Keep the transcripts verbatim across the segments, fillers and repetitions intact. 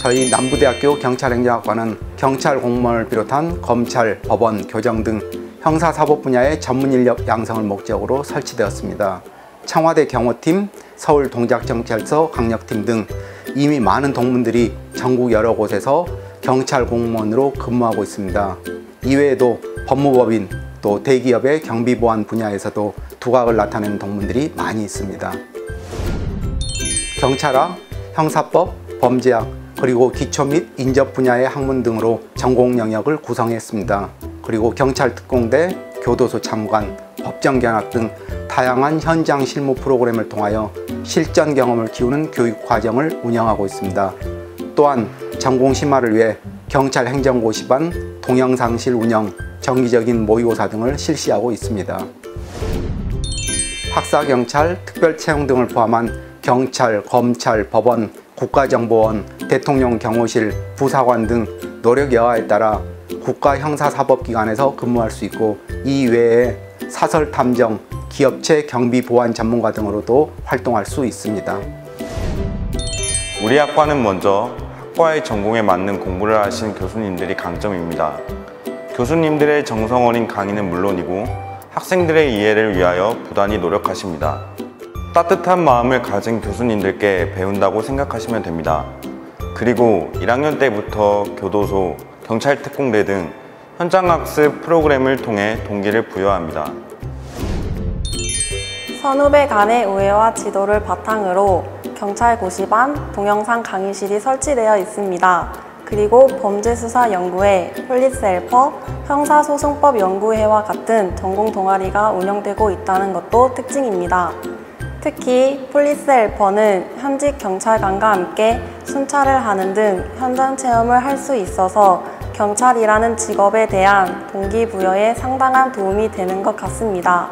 저희 남부대학교 경찰행정학과는 경찰 공무원을 비롯한 검찰, 법원, 교정 등 형사사법 분야의 전문 인력 양성을 목적으로 설치되었습니다. 청와대 경호팀, 서울동작경찰서 강력팀 등 이미 많은 동문들이 전국 여러 곳에서 경찰 공무원으로 근무하고 있습니다. 이외에도 법무법인, 또 대기업의 경비보안 분야에서도 두각을 나타내는 동문들이 많이 있습니다. 경찰학, 형사법, 범죄학, 그리고 기초 및 인접 분야의 학문 등으로 전공 영역을 구성했습니다. 그리고 경찰특공대, 교도소 참관, 법정견학 등 다양한 현장 실무 프로그램을 통하여 실전 경험을 키우는 교육 과정을 운영하고 있습니다. 또한 전공 심화를 위해 경찰 행정고시반, 동영상실 운영, 정기적인 모의고사 등을 실시하고 있습니다. 학사경찰, 특별채용 등을 포함한 경찰, 검찰, 법원, 국가정보원, 대통령 경호실, 부사관 등 노력 여하에 따라 국가형사사법기관에서 근무할 수 있고, 이 외에 사설탐정, 기업체 경비보안 전문가 등으로도 활동할 수 있습니다. 우리 학과는 먼저 학과의 전공에 맞는 공부를 하신 교수님들이 강점입니다. 교수님들의 정성 어린 강의는 물론이고 학생들의 이해를 위하여 부단히 노력하십니다. 따뜻한 마음을 가진 교수님들께 배운다고 생각하시면 됩니다. 그리고 일 학년 때부터 교도소, 경찰특공대 등 현장학습 프로그램을 통해 동기를 부여합니다. 선후배 간의 우애와 지도를 바탕으로 경찰고시반, 동영상 강의실이 설치되어 있습니다. 그리고 범죄수사연구회, 폴리스헬퍼, 형사소송법연구회와 같은 전공 동아리가 운영되고 있다는 것도 특징입니다. 특히 폴리스헬퍼는 현직 경찰관과 함께 순찰을 하는 등 현장 체험을 할 수 있어서 경찰이라는 직업에 대한 동기부여에 상당한 도움이 되는 것 같습니다.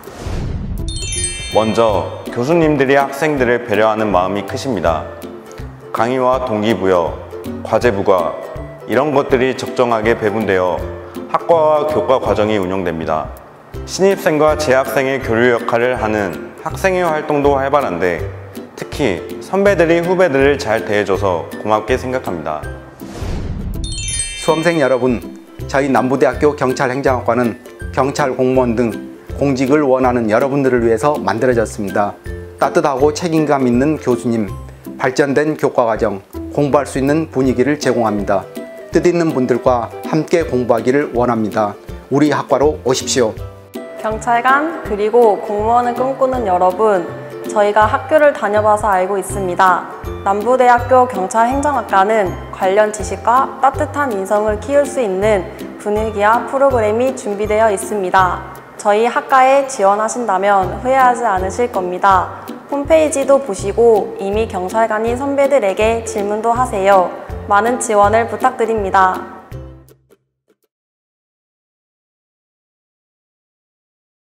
먼저 교수님들이 학생들을 배려하는 마음이 크십니다. 강의와 동기부여, 과제부과 이런 것들이 적정하게 배분되어 학과와 교과 과정이 운영됩니다. 신입생과 재학생의 교류 역할을 하는 학생회 활동도 활발한데 특히 선배들이 후배들을 잘 대해줘서 고맙게 생각합니다. 수험생 여러분, 저희 남부대학교 경찰행정학과는 경찰 공무원 등 공직을 원하는 여러분들을 위해서 만들어졌습니다. 따뜻하고 책임감 있는 교수님, 발전된 교과과정, 공부할 수 있는 분위기를 제공합니다. 뜻있는 분들과 함께 공부하기를 원합니다. 우리 학과로 오십시오. 경찰관 그리고 공무원을 꿈꾸는 여러분, 저희가 학교를 다녀봐서 알고 있습니다. 남부대학교 경찰행정학과는 관련 지식과 따뜻한 인성을 키울 수 있는 분위기와 프로그램이 준비되어 있습니다. 저희 학과에 지원하신다면 후회하지 않으실 겁니다. 홈페이지도 보시고 이미 경찰관인 선배들에게 질문도 하세요. 많은 지원을 부탁드립니다.